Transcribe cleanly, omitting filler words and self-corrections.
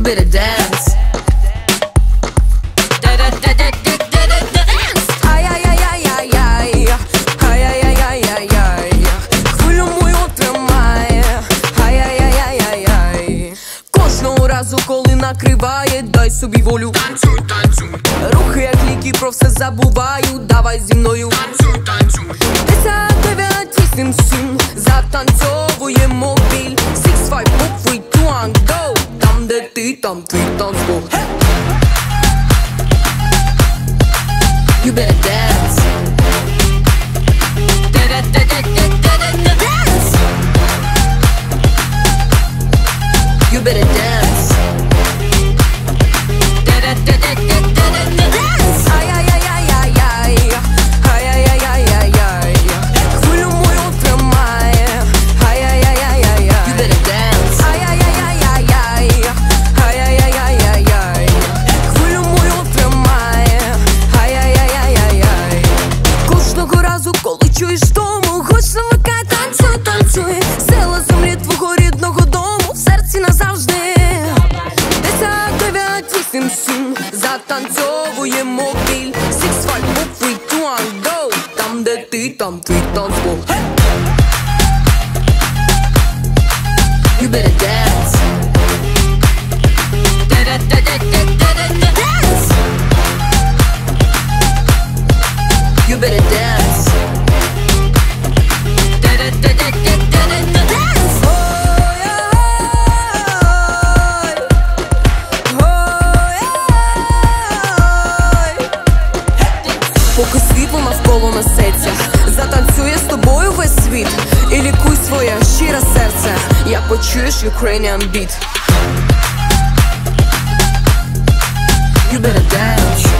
better dance. Коли накриває, дай собі волю. Танцюй, танцюй. Рухи як ліки, про все забуваю. Давай зі мною. Танцюй, танцюй. 10, 9, 8, 7. Затанцьовуємо біль. 6, 5, 4, 3, 2, 1, go. Там, де ти, там твій танцпол. You better dance. Dance. You better dance. Затанцьовуємо біль. 6, 5, 4, 3, 2, 1, go. Там, де ти, там твій танцпол. You better dance. Dance. You better dance. Поки світло навколо несеться, затанцює з тобою весь світ. І лікуй своє щире серце, як почуєш Ukrainian beat. You better dance.